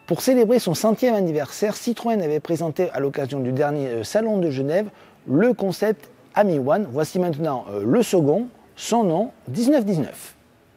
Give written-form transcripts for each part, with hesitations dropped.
Pour célébrer son 100e anniversaire, Citroën avait présenté à l'occasion du dernier Salon de Genève le concept Ami One. Voici maintenant le second, son nom 1919.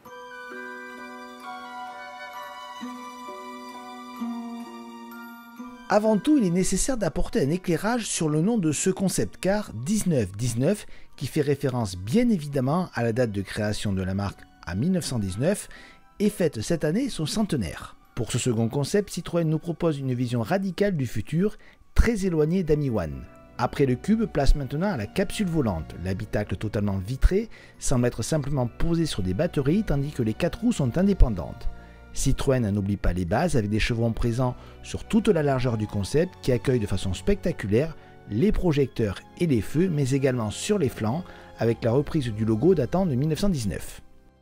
Avant tout, il est nécessaire d'apporter un éclairage sur le nom de ce concept car 1919 qui fait référence bien évidemment à la date de création de la marque à 1919 et fête cette année son centenaire. Pour ce second concept, Citroën nous propose une vision radicale du futur, très éloignée d'Ami One. Après le cube, place maintenant à la capsule volante. L'habitacle totalement vitré semble être simplement posé sur des batteries tandis que les 4 roues sont indépendantes. Citroën n'oublie pas les bases avec des chevrons présents sur toute la largeur du concept qui accueille de façon spectaculaire les projecteurs et les feux, mais également sur les flancs avec la reprise du logo datant de 1919.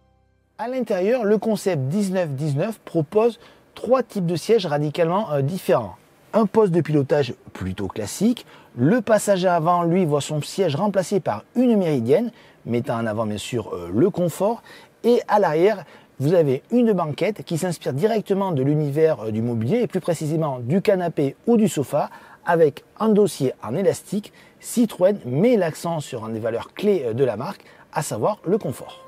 À l'intérieur, le concept 1919 propose 3 types de sièges radicalement différents. Un poste de pilotage plutôt classique, le passager avant lui voit son siège remplacé par une méridienne, mettant en avant bien sûr le confort, et à l'arrière, vous avez une banquette qui s'inspire directement de l'univers du mobilier et plus précisément du canapé ou du sofa avec un dossier en élastique. Citroën met l'accent sur une des valeurs clés de la marque, à savoir le confort.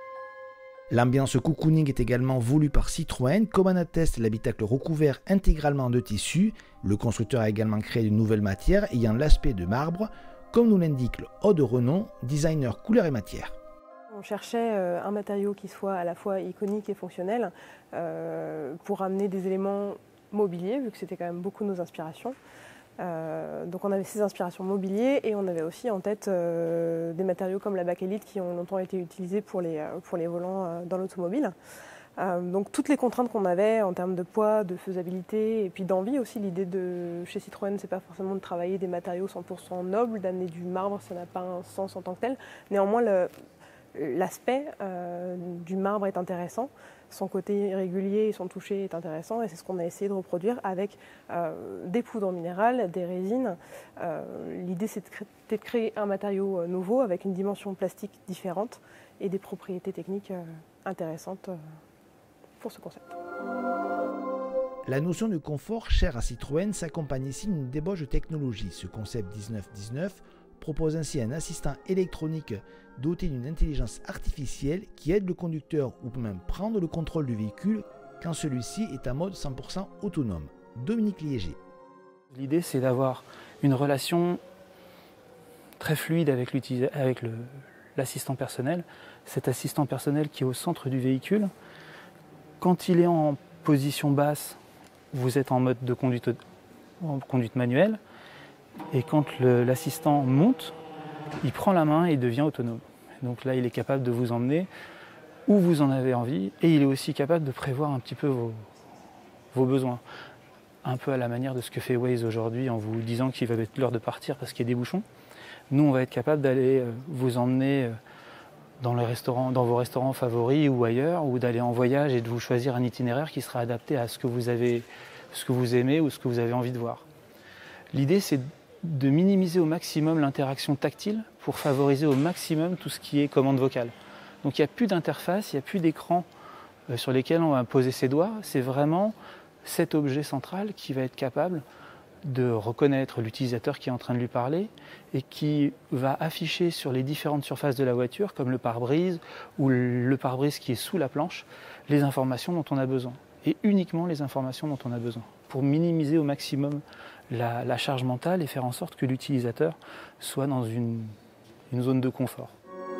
L'ambiance cocooning est également voulue par Citroën, comme en atteste l'habitacle recouvert intégralement de tissu. Le constructeur a également créé de nouvelles matières ayant l'aspect de marbre, comme nous l'indique le haut de renom, designer couleur et matière. On cherchait un matériau qui soit à la fois iconique et fonctionnel pour amener des éléments mobiliers, vu que c'était quand même beaucoup nos inspirations. Donc on avait ces inspirations mobiliers et on avait aussi en tête des matériaux comme la bakélite qui ont longtemps été utilisés pour les volants dans l'automobile. Donc toutes les contraintes qu'on avait en termes de poids, de faisabilité et puis d'envie aussi, l'idée chez Citroën, c'est pas forcément de travailler des matériaux 100% nobles, d'amener du marbre, ça n'a pas un sens en tant que tel. Néanmoins, l'aspect du marbre est intéressant, son côté irrégulier et son toucher est intéressant et c'est ce qu'on a essayé de reproduire avec des poudres minérales, des résines. L'idée c'était de créer un matériau nouveau avec une dimension plastique différente et des propriétés techniques intéressantes pour ce concept. La notion de confort chère à Citroën s'accompagne ici d'une débauche de technologie. Ce concept 1919 propose ainsi un assistant électronique doté d'une intelligence artificielle qui aide le conducteur ou peut même prendre le contrôle du véhicule quand celui-ci est en mode 100% autonome. Dominique Liéger. L'idée c'est d'avoir une relation très fluide avec l'assistant personnel. Cet assistant personnel qui est au centre du véhicule. Quand il est en position basse, vous êtes en mode de conduite manuelle. Et quand l'assistant monte, il prend la main et devient autonome. Donc là, il est capable de vous emmener où vous en avez envie et il est aussi capable de prévoir un petit peu vos besoins. Un peu à la manière de ce que fait Waze aujourd'hui en vous disant qu'il va être l'heure de partir parce qu'il y a des bouchons. Nous, on va être capable d'aller vous emmener dans vos restaurants favoris ou ailleurs, ou d'aller en voyage et de vous choisir un itinéraire qui sera adapté à ce que vous aimez ou ce que vous avez envie de voir. L'idée, c'est de minimiser au maximum l'interaction tactile pour favoriser au maximum tout ce qui est commande vocale. Donc il n'y a plus d'interface, il n'y a plus d'écran sur lesquels on va poser ses doigts. C'est vraiment cet objet central qui va être capable de reconnaître l'utilisateur qui est en train de lui parler et qui va afficher sur les différentes surfaces de la voiture, comme le pare-brise ou le pare-brise qui est sous la planche, les informations dont on a besoin. Et uniquement les informations dont on a besoin, pour minimiser au maximum la charge mentale et faire en sorte que l'utilisateur soit dans une zone de confort.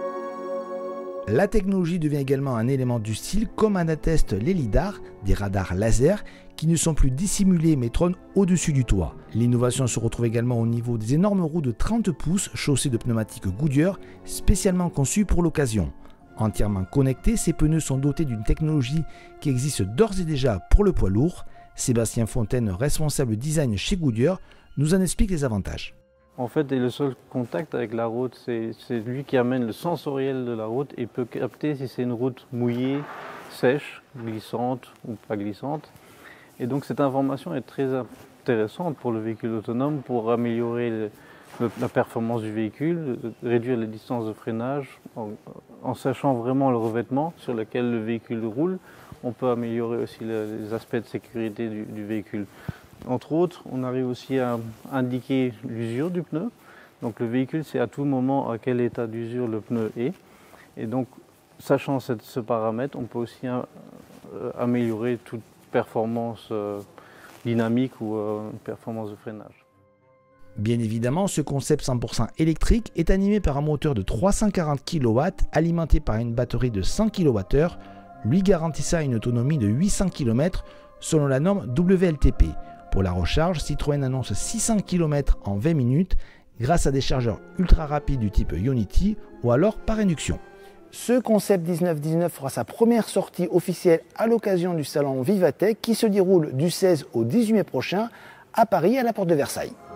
La technologie devient également un élément du style, comme en attestent les lidars, des radars laser qui ne sont plus dissimulés mais trônent au-dessus du toit. L'innovation se retrouve également au niveau des énormes roues de 30 pouces chaussées de pneumatiques Goodyear spécialement conçues pour l'occasion. Entièrement connectés, ces pneus sont dotés d'une technologie qui existe d'ores et déjà pour le poids lourd. Sébastien Fontaine, responsable design chez Goodyear, nous en explique les avantages. En fait, le seul contact avec la route, c'est lui qui amène le sensoriel de la route et peut capter si c'est une route mouillée, sèche, glissante ou pas glissante. Et donc cette information est très intéressante pour le véhicule autonome pour améliorer la performance du véhicule, réduire les distances de freinage en sachant vraiment le revêtement sur lequel le véhicule roule. on peut améliorer aussi les aspects de sécurité du véhicule. Entre autres, on arrive aussi à indiquer l'usure du pneu. Donc le véhicule sait à tout moment à quel état d'usure le pneu est. Et donc, sachant ce paramètre, on peut aussi améliorer toute performance dynamique ou performance de freinage. Bien évidemment, ce concept 100% électrique est animé par un moteur de 340 kW alimenté par une batterie de 100 kWh, lui garantissant une autonomie de 800 km selon la norme WLTP. Pour la recharge, Citroën annonce 600 km en 20 minutes grâce à des chargeurs ultra rapides du type Ionity ou alors par induction. Ce concept 1919 fera sa première sortie officielle à l'occasion du salon Vivatech qui se déroule du 16 au 18 mai prochain à Paris à la porte de Versailles.